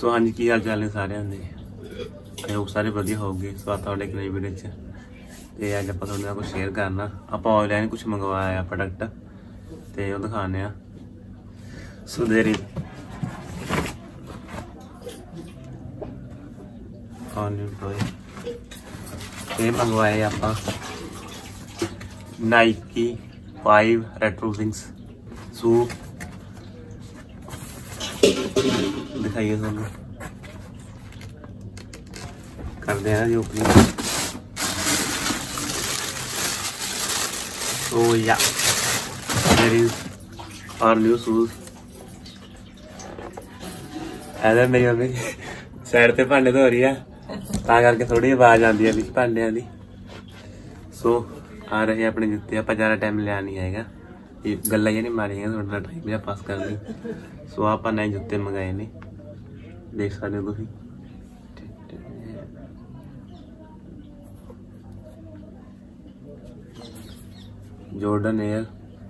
सो हाँ जी, की हाल चाल ने सारिਆਂ ਦੇ। आई होप सारे वधिया होगे। स्वागत है एक नई वीडियो च। ते अज आप थोड़े नाल कुछ शेयर करना। आप ऑनलाइन कुछ मंगवाया प्रोडक्ट ते वो दिखाने। सो देयर इज ये मंगवाए आप नाइकी 5 रेट्रो विंग्स शू। दिखाइए थोड़ा करते हैं जी ओपनिंग। तो yeah there is our new shoes. ऐसा मेरी मम्मी साइड पे भांडे धो रही है करके थोड़ी आवाज आती है बीच भांडिया की। सो आ रहे अपने जूते। आप ज़्यादा टाइम लिया नहीं है, ये गल्लां नहीं मारिया थोड़ा टाइम जहा पास करनी। सो आप नए जूते मंगाए ने, देख सकते हो तुम। जॉर्डन एयर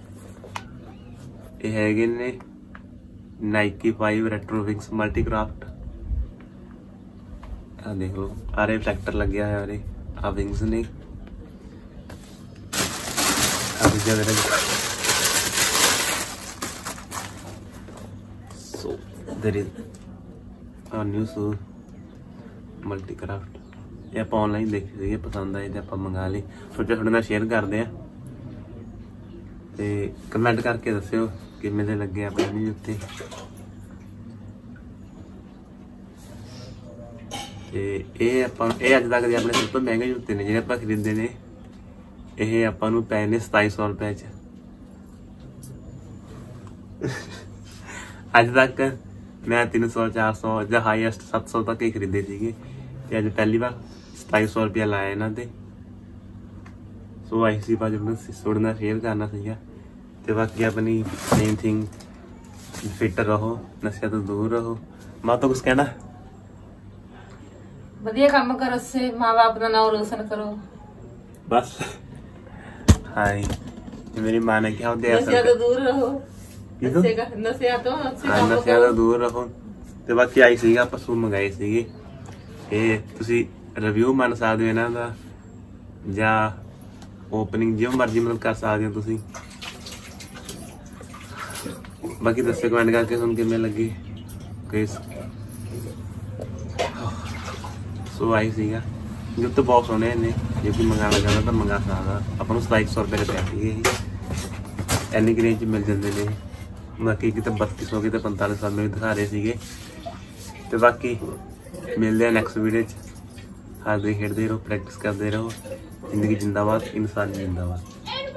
ये है ने नाइकी 5 रेट्रो विंग्स मल्टीक्राफ्ट। आ देख लो, आ रिफ्लेक्टर लग गया है। आ विंग्स ने so there is a new shoes multicraft. ये आप ऑनलाइन देखे थे, पसंद आए तो आप मंगा ली। सोचा थोड़े नाल शेयर करते हैं ते कमेंट करके दस्सिओ किवें दे लगे अपने भी जूते। ये अज तक के अपने सब तो महंगे जूते ने जिन्हें आप खरीदे ने। ये आपू पै ने 2700 रुपए च। अज तक मैं 300 400 या हाईएस्ट 700 तक ही खरीदे थे। अज पहली बार 2700 रुपया लाया इन्हों ने। सो आई सी बात थोड़े नाल शेयर करना सीगा। ते बाकी अपनी मेन थिंग फिट रहो, नशे तो दूर रहो। मां तो कुछ कहना बढ़िया काम करो, से माँ बाप का नाम रोशन करो बस। हाँ मेरी माँ ने क्या होते नशे तो दूर रहो, नशे तो दूर रहो। ते बाकी आई सीगा आप शू मंगाए सीगे। ये तुसी रिव्यू मन सकते हो इन्हां दा जां ओपनिंग जो मर्जी मतलब कर सकते हो तुसी। बाकी दस्से कमेंट करके सुन किवें लगे। सो आई सीगा जुत्ते बहुत सोहने ने, जो कोई मंगाना चाहता तो मंगा सकता। अपन 2700 रुपये के पै थे, इन्नी की रेंज मिल जाते हैं। बाकी कितने 3200 कितने 4500 में भी दिखा रहे थे। तो बाकी मिलते हैं नैक्सट वीडियो। हरदे खेडते रहो, प्रैक्टिस करते रहो। जिंदगी जिंदाबाद, इंसान जिंदाबाद।